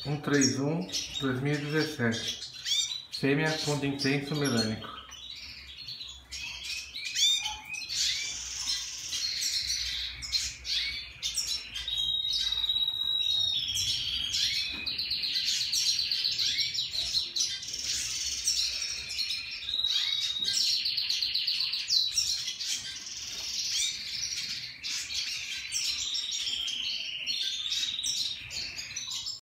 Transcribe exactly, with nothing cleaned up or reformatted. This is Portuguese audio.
cento e trinta e um, dois mil e dezessete. Fêmea com intenso melânico.